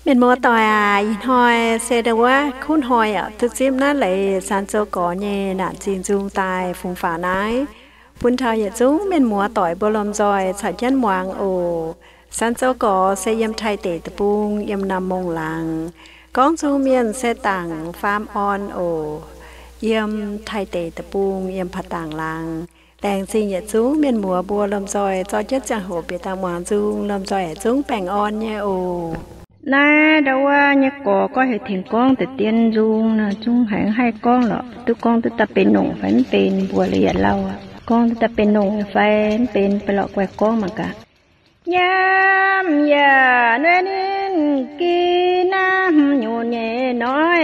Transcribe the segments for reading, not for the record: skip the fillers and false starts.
เป็นมัวต่อยยินหอยเซเดว่าคุ้นหอยทึกซิมนั่นเลยสันโจก่อเย่หนานจีนจุงตายฝุงฝานายปุ่นทาวอย่าจุ้งเป็นมัวต่อยบลมจอยฉัดยันหวางโอสันโจก่อเซยมไทยเตตะปุงยมนำมงลังก้องจูเมียนเซต่างฟาร์มออนโอเยี่ยมไทยเตตะปุงเยี่ยมผัดต่างลังแตงซิงอย่าจุ้งเมียนหมัวบัวลมจอยจอยยัดจังโหเปียตามหวางจุงลมจอยจุ้งแป่งออนเนี่ยโอ nãy đâu nhớ có hệ thiền con từ tiên dung nè chung hãng hai con lọ tu con tu tậpเป็นหนุ่มฝันเป็นบัวเรียนเราcon tu tậpเป็นหนุ่มฝันเป็นไปหลอกแหวกcon mà cả nhám ya nên kỳ nam nhủ nhẹ nói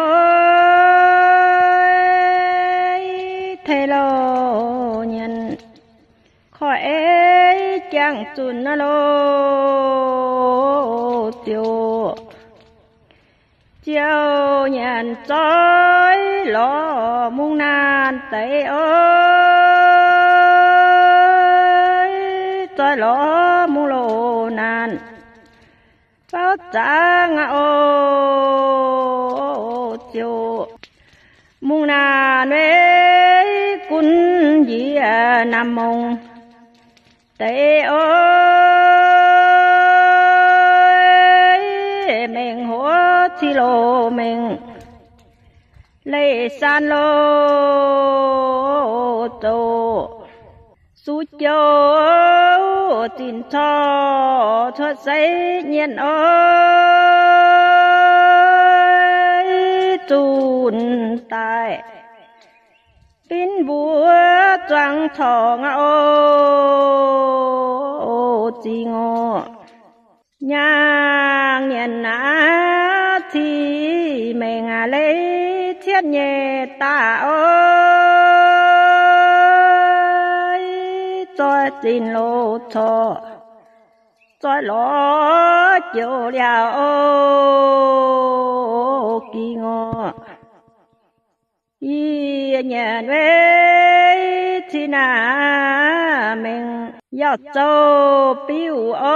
ôi thầy lo nhận khỏi chẳng chun na lo tiêu chiều nhàn trói lo mung nan tay ơi trói lo mung lo nan bao trắng ô chiều mung nan với cún gì nam mông tay ơi mình hóa chi lô mình lấy san lô tô su châu tin cho giấy nhiên ơi chun tai pin búa trăng thòng ô chi ngô nhang nhận á thì mình lấy thiết nhẹ ta ơi cho tin lô cho ló chiều liao ô kỳ ngô y nhận về thì na mình要走表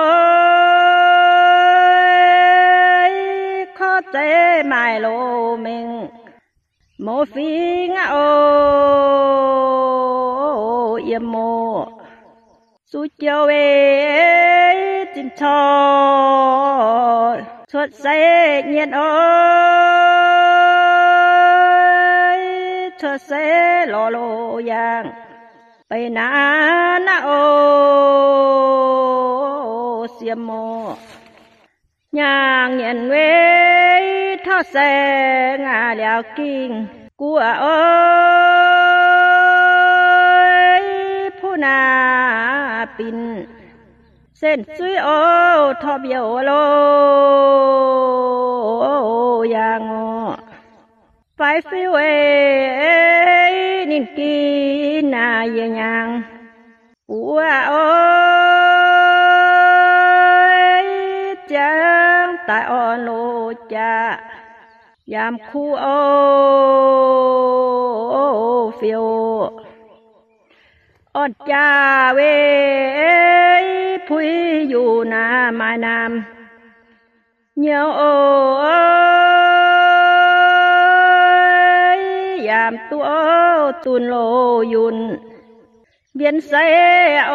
ơi khó chế mai lô mình mô phi ngã ô yếm mô su chiều về tin cho xuất sẽ nhiên ơi xuất sẽ lô lô yangไปนาโอเสียโมย่างเย็นเวทอแสงแล้วกิ่งกัวเอ้ยผู้นาปินเส้นซุยโอทอเบียวโลยางไปฟิวนิ่งกินนายยังหัวโอ้ยจังตายอ่อนโลจายามคู่โอ้ฟิวอ่อนจ่าเวพุยอยู่นาไม้น้ำเหนียวโอ้ยามตัวตุนโลยุนเบียนเสโอ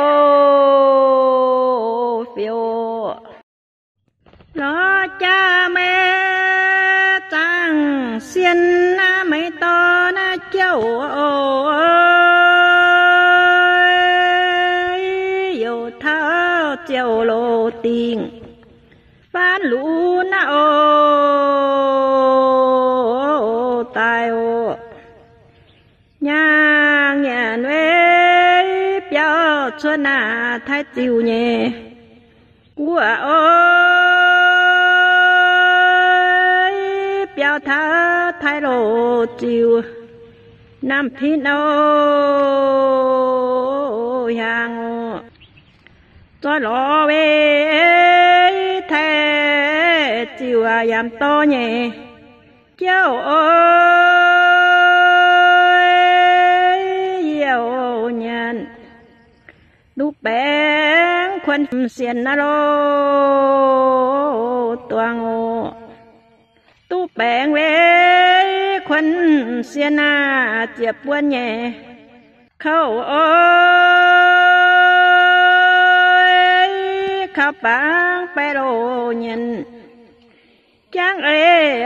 ฟิวล้อจ้าแม่จังเสียนน้าไม่ต่อนะเจ้าโอ้อยู่เท้าเจ้าโลติงฟ้านลูนะโอตายโอnhang nhận với béo xuân à thái chiều nhẹ của ơi béo thá thái lộ chiều nam phin ô hàng cho lọ về thái chiều à yam to nhẹ cháu ơi nhận lúc bé khoe quân xiên na lô tuang ô tu bèn về quân xiên na tiệp quân nhẹ khâu ơi khắp bang bè đồ nhìn chẳng ê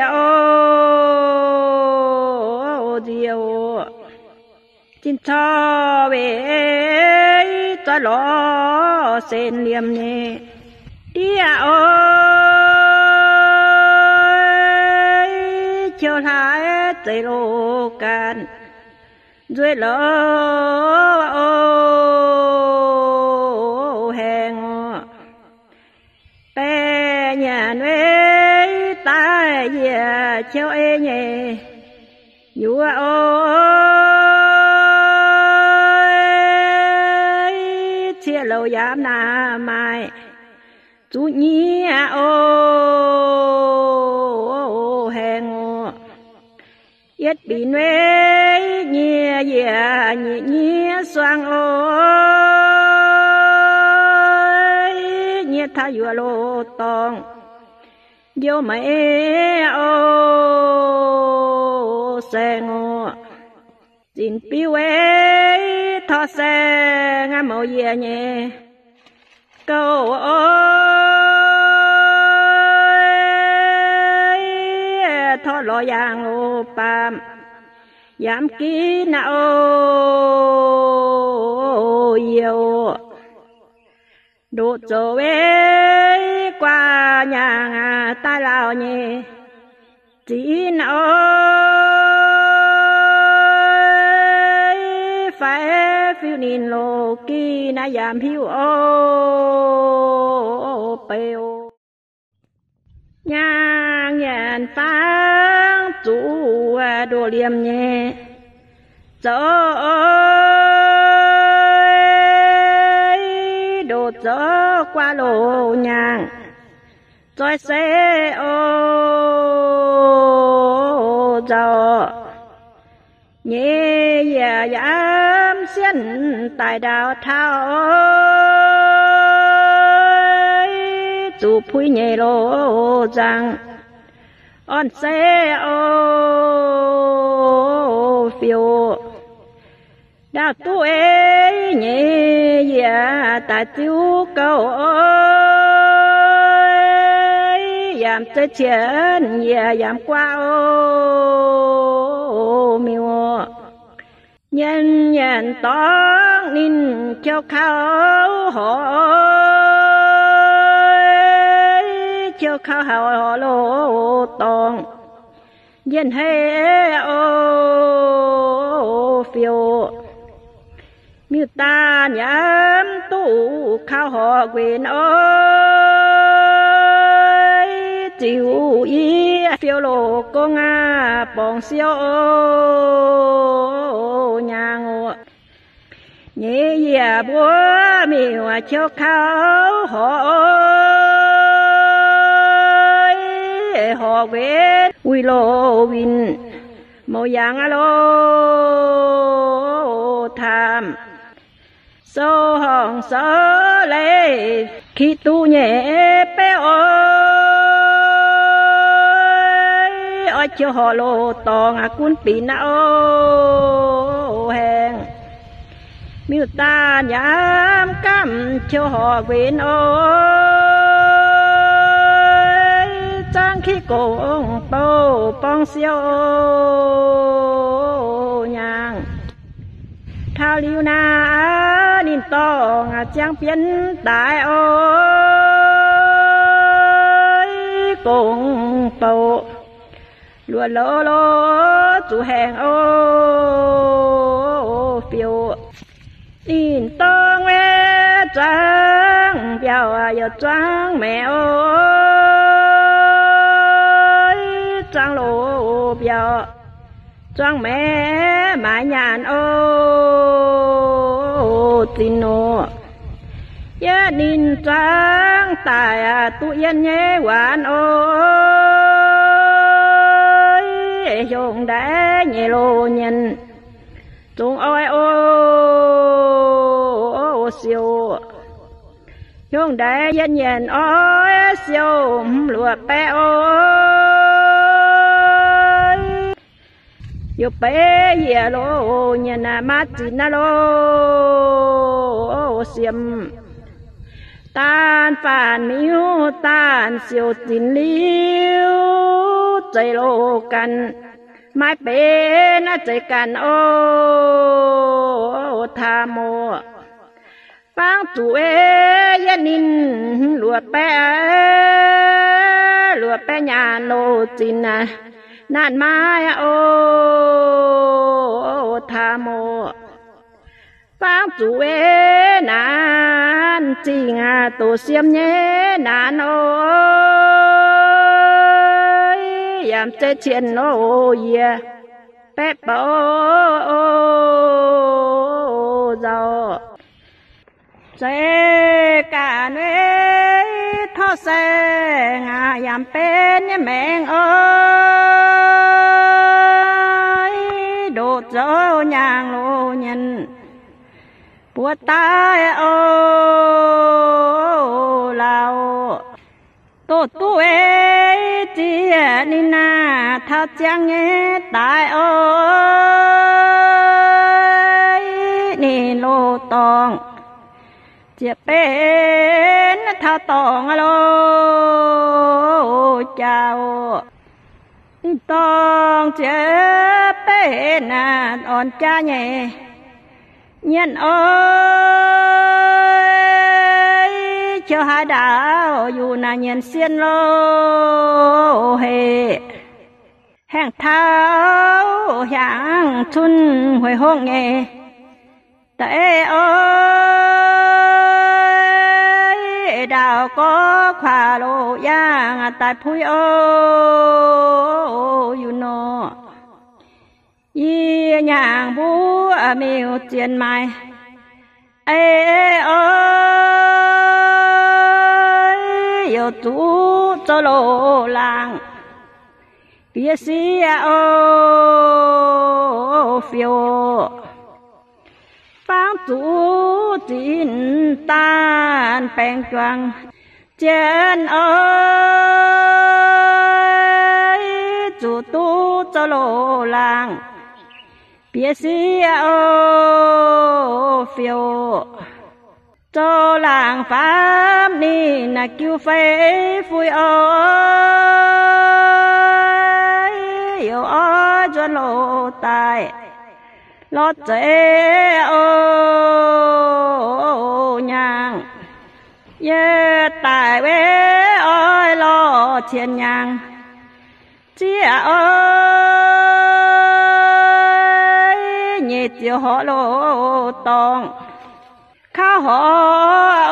ô diều chín cho về cho lọ sen liềm nhẹ đi ơi chiều thái tây lô can dưới lỡ ô hèn bé nhà nuôi tai về chiều ê nhẹ vua ơi chia lâu giám na mai chú nhí ô hèn yết bị nuôi nhẹ nhẹ nhẹ xoang ơi nhẹ thay vua lô tòng vô mẹ ô sen ô xin piu ấy thọ sen ngắm màu dẻ nhẹ câu ơi thọ lò giang ô pam giảm kỹ na ô yêu độ trở về qua nhà ta lao nhẹ chỉ ơi phải phiêu nín lô kỳ na giảm hiu ô bèo nhang nhàn phang chủ đồ liềm nhẹ chớ ơi đồ chớ qua lô nhang rồi xe ô giàu nhẹ dạ dám xiên tài đào thao chủ phui nhẹ lô rằng on xe ô phiêu đào tu ê nhẹ dạ tài tiêu cầu giảm tới chiến dạ giảm qua ô miêu nhân nhân tóc nín cho khao hỏi cho khao hào lô tòng dân hệ ô phiêu miêu ta nhắm tu khao họ quyền ơi chịu ý phiêu lô con bòn siêu nhà ngộ nhẹ dạ búa miêu cho khao họ quyền quy lô vinh mô giang lô tham số hòn số lệ khi tu nhẹ bé ơi cho họ lô tòng cuốn pin ô hèn miêu ta nhám cam cho họ quyền ơi trang khi cổ bầu bong siêu nhang thao liu na nín tòng trang biến đại ơi cùng bầu lúa lô lô chủ hèn ô phiêu nín tòng về trang biểu giờ trang mẹ ơi trang lô biểu trang mẹ mãi nhàn ô tin nô gia đình trang tài tu yên nhé hoàn ơi dùng đã nhẹ lô nhân chúng ôi ô siêu chung đại yên yên ôi siêu lụa bé ôi yêu bé ye lô nhìn à mắt chín na lô xiêm tan phản miu tan siêu chín liuใจโลกันไม่เป็นใจกันโอทาโมฟังจูเอยนินหลวดแปญาโนจินนะนั่นมาโอทาโมฟังจูเอนานจริงตัวเสียมเนนานโอยามใจเชียนโอเยแป๊บโอเจ้าใจการเวทอแสงยามเป็นแมงเอ้ยโดดเจ้ายางโลยันปวดตายโอเราตัวตัวเอเจียนี่นาถ้าจังเงตายโอ้ยนี่โลตองเจียเป็นถ้าตองโลเจ้าตองเจียเป็นอ่อนจ้าเงเย็นโอ้เจ้าหาดาวอยู่นาเย็นเสียนโลเฮแห้งเท้าหยางทุนหวยห้องเงแต่โอ้ยดาวก็ขวาโลย่างตายพุยโออยู่โนยี่หยางบัวมิวเจียนไม้โอ้yêu tú cho lô làng phía xí ô phiêu phang tú chín tan bèn choàng trên ơi chủ tú cho lô làng phía xí ô phiêu cho làng pháp ni na kêu phê phui ơi yêu ơi cho lô tài lót chế ô nhang ye tài bế ơi lo thiên nhang chia ơi nhị chiều họ lô tòngข้าหอ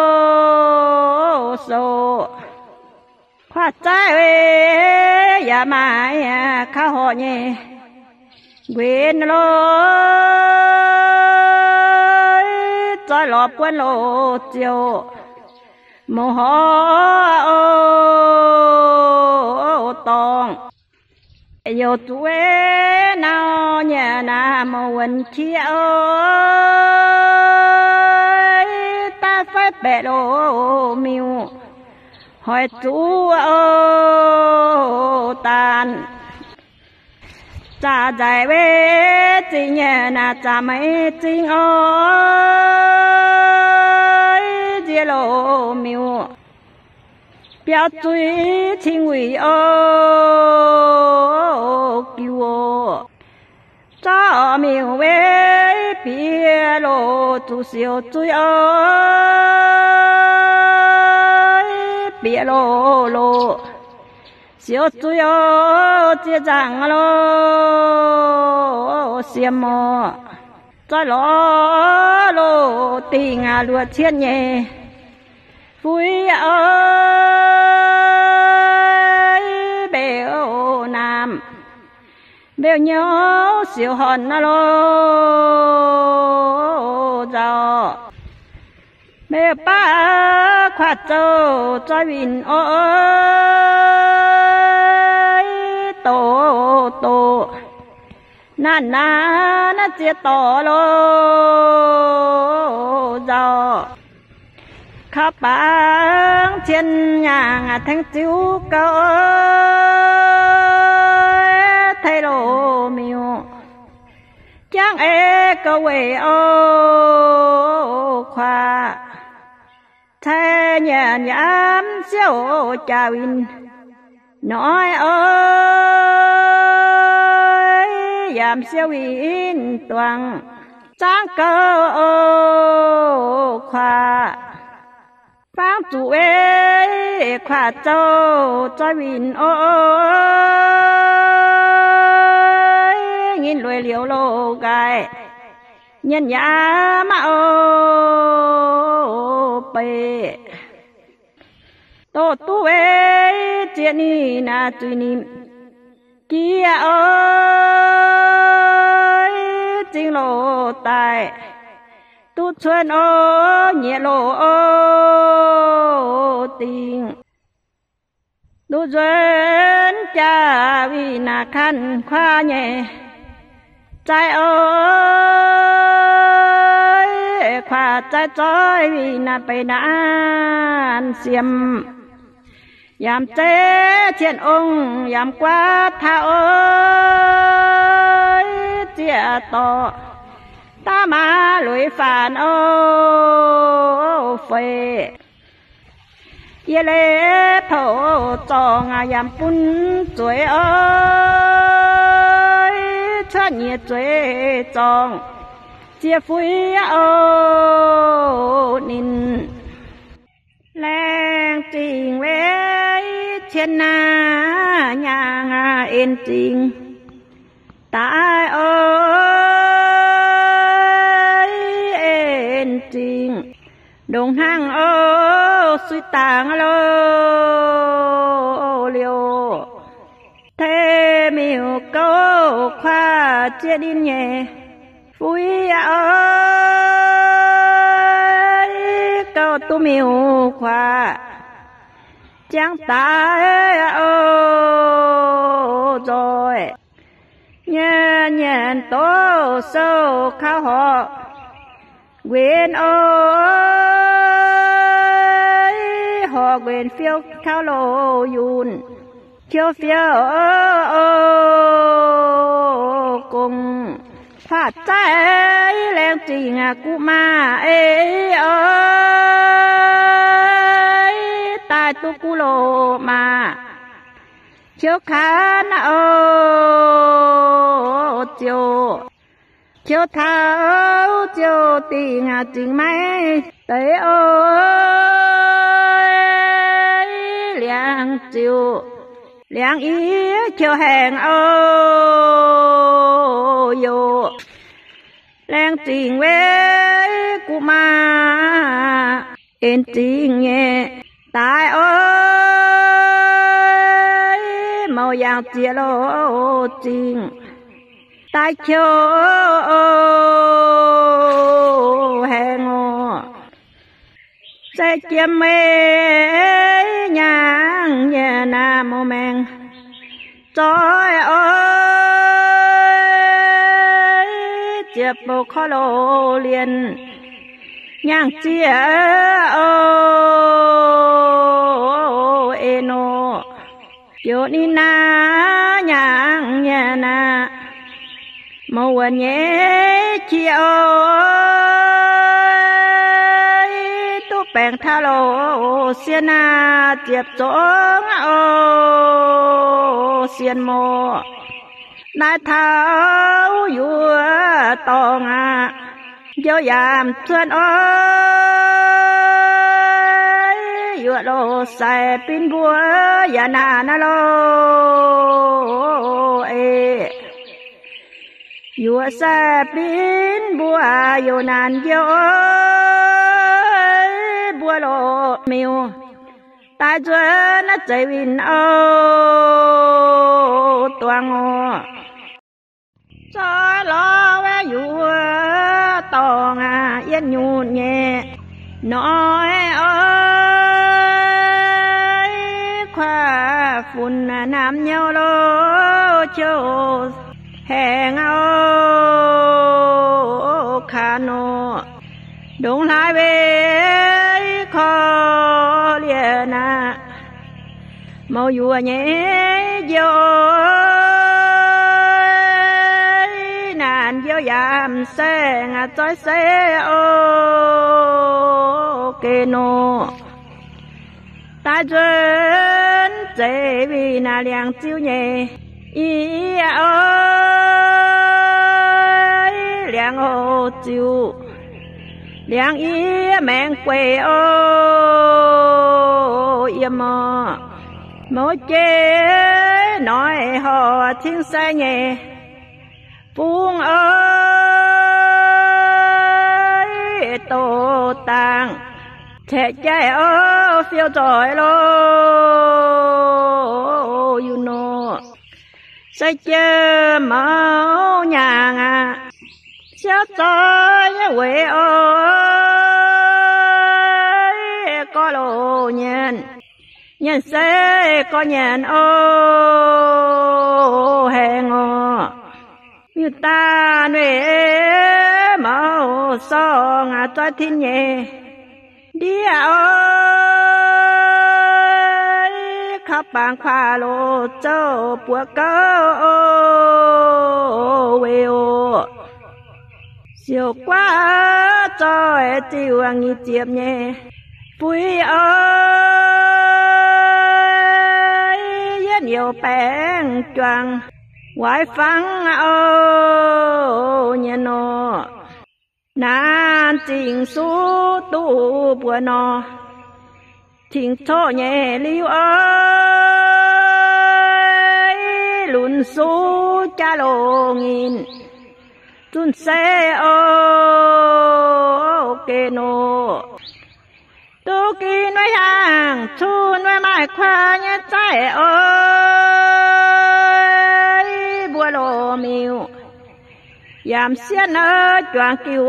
โซขวาใจเวอย่ามาข้าหอเนี่ยเวนโลใจหลอบกวนโลเจียวโมหตองโยตัวนาเนี่ยนาโมวันเชียวbẹ đồ miu hỏi chú tàn cha dài bê chỉ nhẹ na cha mấy chính ơi chia lô miu biểu truy chính ủy cứu cha miu bê bia lô chú siêu truy bia lô lô siêu chui ô chia rằng lô xiêm mò cho lô lô tình lúa chiên nhẹ vui ơi bèo nam bèo nhớ siêu hòn lô giàu mẹ ba khoát châu cho bình ơi tổ tổ nàn nà nó chia tổ lô giàu ข้าปังเชียนอย่างทั้งจิ้วเกาไทยโลมิวจังเอกเวโอควาไทยหยาดยามเสียวจาวินน้อยเอ้ยยามเสียววินตวงจางเกาควาฟังจูเอควาเจ้าจอยวินโอ้ยยินรวยเหลียวโลกายเย็นยามาโอเปโตตัวเอเจนี่นาจุยนิมเกียโอ้ยจริงโลตายตุชวนโอเยโลโอติงดูจนจาวินาคันควาเยใจโอยควาใจจอยวินาไปนานเสียมยามเจเทียนองยามกวาดท่าโอยเจียต่อตามาลุยฝานโอเฟเยเลโผจองยามปุ่นจวยโอยชะเนียจวยจองเจียฟุยโอนินแรงจริงเว้ยเช่นนาญางเอ็นจริงตายโอยเอ็นจริงดงห้างโอ้สุดต่างโลเลียวเทมิวโกควาเจดินเย่ฟุยโอยเก้าตุมิวควาจังตายโอ้จอยเย็นเย็นโตโซข้าวหอเวนโอ้หอกเวนเฟี้ยวข้าวโลยุนเขียวเฟี้ยวโอ้กงผาดใจแรงจริงกูมาเอ้ยตายตุกุโลมาเขียวขานโอเจียวเขียวเท้าเจียวตีงจริงไหมเตยโอเลี้ยงจิวเลี้ยงอีเขียวแหงโอโยแรงจริงเว้ยกูมาเอ็นจริงเงี้ยตายโอ้ยเมาอย่างเจียโลจริงตายเขียวแหงใจเจียมเมยยังเยนาโมแมงจอยโอ้ยเจ็บปวดคอโลเลียนย่างเจียโอเอโนโยนินาย่างเยนาเมื่อวันเย่เขียวตุแปงทาโลเสียนาเจ็บจงโอเสียนโมนายเท้าอยู่ตองเยี่ยวยามเพื่อนโอ้ยอยู่โลใส่ปินบัวยานานาโลเออยู่แสปินบัวอยู่นานเยอะบัวโลมิวตายจนใจวินโอตัวงอจอยรอแวอยู่ตองเย็นยูนเง่น้อยเอ้ยควาฝุ่นน้ำเหี่ยวโลโชแหงเอาคาโนดงหลายเวคอ na màu vua nhẹ vô nàn vô giảm xe ngà chói xe ô kê nô ta dân chế vì nà liang chiếu nhẹ ý ơi liang ô chiếu liang ý mẹn quê ô yếm mò mỗi chế nói họ thiên sai nhẹ Phung ơi tổ tàng trẻ trai ơ phiêu tròi lô you know say chơ máu nhàng à chết trôi quê ơi có lô nhìn nhìn xe có nhìn ô hẹn ngọ như ta nuôi màu son à cho thiên nhẹ đi ơi khắp bang khoa lô châu bùa cơ về ô siêu quá trời chiều anh đi chiếm nhẹ vui ơi rất nhiều bèn choàng Quái phăng ô nhà nọ Nàn trình su tu bùa nọ Trình thô nhẹ liu ơi Lùn su cha lô nghìn Chun xe ô kê nọ Tu kỳ nói hàng Chun nói mai khoa nhé trái bùa lô miêu yam xiên ơ choàng kiều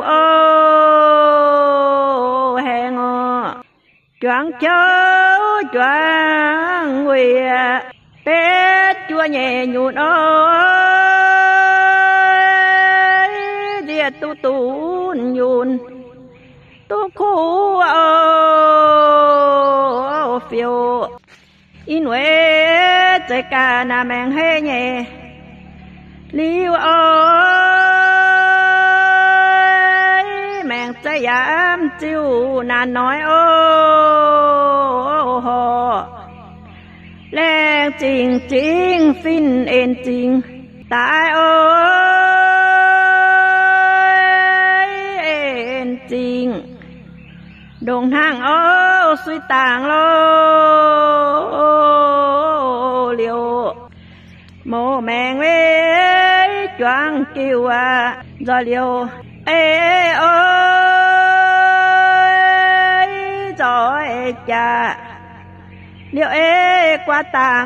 ô hè ngọ choàng châu choàng quỳ tết chua nhẹ nhụn ơi dia tu tu nhụn tu khu ô phiêu in huế trái cà na mèn hê nhẹ liu ơi mèn trái yam chiu nàn nói ô hồ lên trình trình phin en trình tại ơi en trình đồng hàng ô suy tàng lô liều mô mèn về choàng kiều à do liều ê ơi rồi cha liều ê qua tàng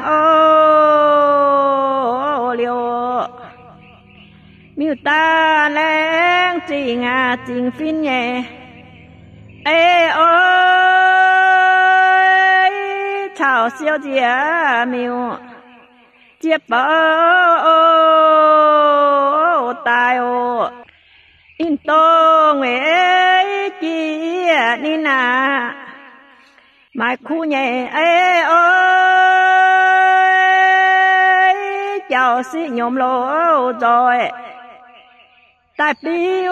ô liều miêu ta lên trình à trình phin nhẹ ê ơi chào siêu dìa miêu chiếc bờ tài ô in tô nguyện chia ni na mai khu nhẹ ê ơi chào sĩ nhôm lô rồi tại biêu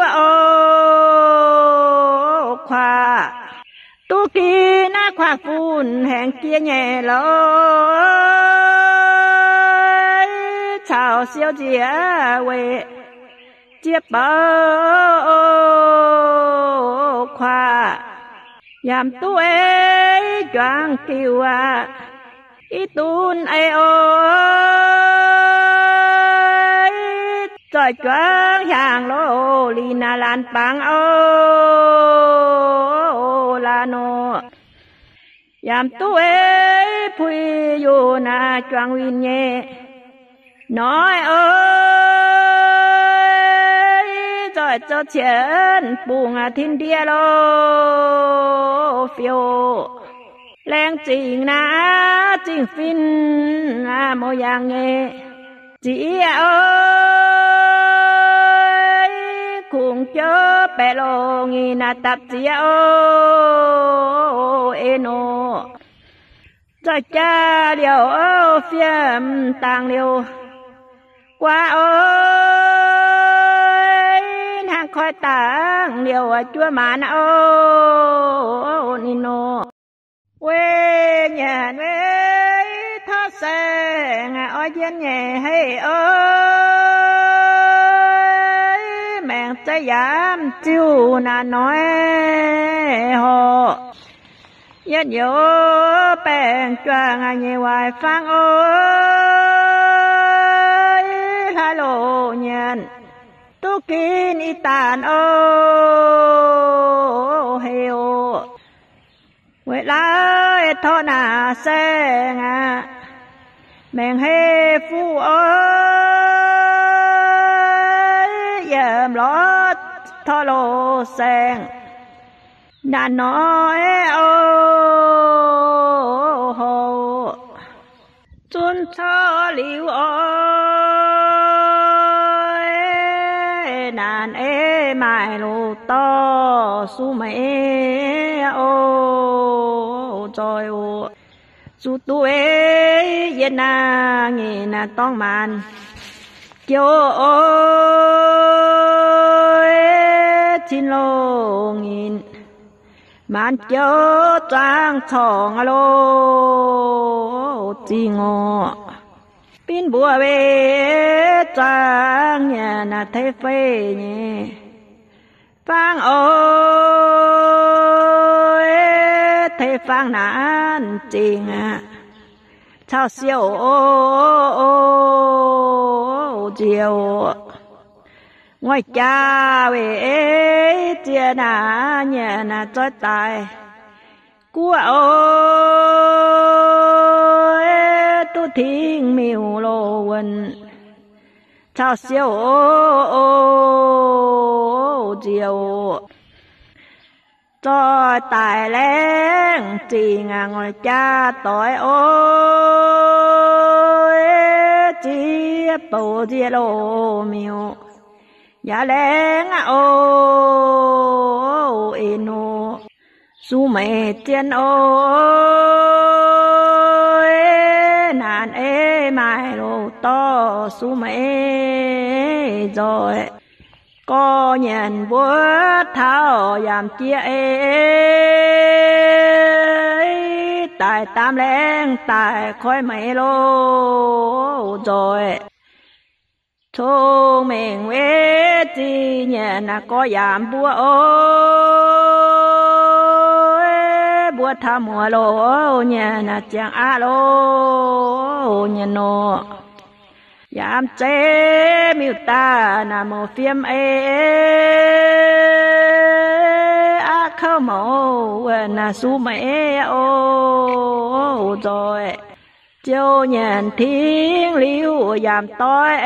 ô khoa tu kỳ na khoa phun hẹn kia nhẹ lối chào siêu dìa về chiếc bờ khoa yam tu ê choàng kiều à ít tun ê ơi trời choàng hàng lô lì na lan bang ô la nô yam tu ê phui yu na choàng win nhẹ nói ơi rồi cho chuyện buông à thiên địa lô phiêu lên trình na trình phin à mô yang nghe chị ơi cùng chớ bè lô nghi na tập chị ơi eno cho cha điều ô phiêm tàng liều qua ơi hàng khói tàng liều chúa màn ô nino quê nhà quê thó xe ngà ôi dân nhẹ hay ơi mẹ trái giảm chiêu nà nói hồ dân dỗ bèn choàng ngà nhẹ hoài phang ơi hai lộ nhận tu kín y tàn ô heo quê lại thọ nà xe ngà mèn hê phu ơi dầm lót thọ lộ sen nà nói ô hồ chun cho liu ơi nàn ê mai lô to su mẹ ô trời ô su tu ê yên na nghe na tông man kêu ôi chín lô nghìn man kêu trang chong lô chi ngô pin bùa về trang nhà na thế phê nhé phang ơi thế phang nản chinh à chào siêu chiều ngoài cha về chia na nhà na cho tài của ơi tu thiên miêu lô quần chào siêu chiều cho tài lén chỉ ngà ngồi cha tội ôi chỉ bầu chia lô miêu ya lén ô ino su mẹ tiên ôi nàn ê mai lô to su mẹ rồi có nhận bữa thao giảm chia ê tại tam lên tại khói mẹ lô rồi thô mình quê chi nhận là có giảm bữa ôi bữa thao mùa lô nhận là chẳng á lô nhận nô giảm chế miêu ta nà mô phiêm á khâu mô nà su mẹ ô rồi châu nhận thiên liu giảm tối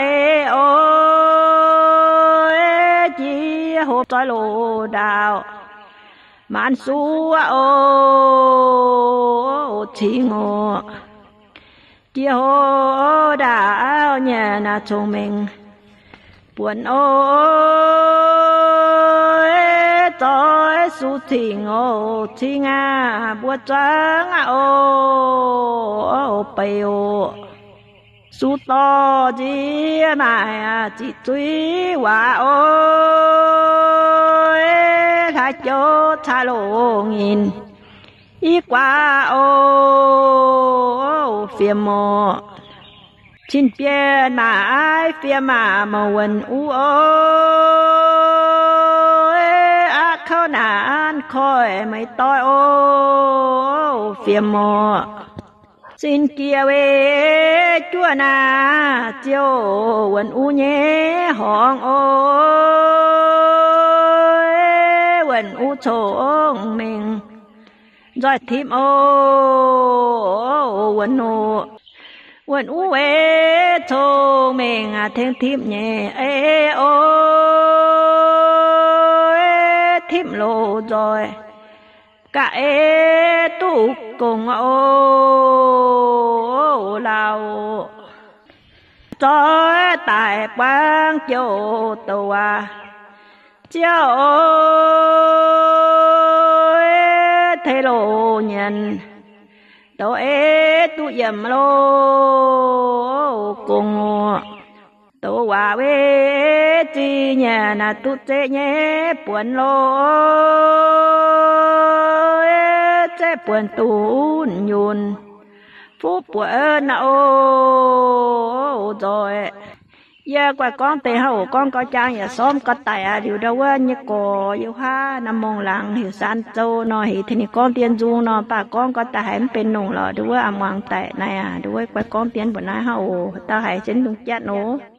ô chi hộp tối lô đào mạn su ô chi ngô chia hô đào nhà na chồng mình buồn ôi tối su thình ô chi nga buồn trắng ô bèo su to chi mà chỉ truy hòa ôi thay cho thay lộ nghìn ý qua ô phiền mò chín bia mà ai phiền mà quần u ôi á khâu nản khói mấy toi ô phiền mò xin kia về chúa na chiều quần u nhé hòn ôi quần u chồng mình rồi thím ô quần u ê chồng mình thêm thím nhẹ ôi thím lô rồi cả tu cùng ô lao cho tại quang châu tàu chiều thế lộ nhận tổ ế tu dầm lô cùng tổ hòa về chi nhà na tu chế nhé buồn lô chế buồn tu nhún phú buồn nào rồi giờ qua con tề hậu con có trang nhà xóm có tài à điều đâu á như cổ yêu ha nằm mong lặng hiểu san châu nó thì thì con tiên du nó bà con có tài hãyเป็นหนุ่มหรอดูว่าอ่ำวางแต่này àดูว่าqua con tiên bữa nay hậu ta hãy chính đúng chết nó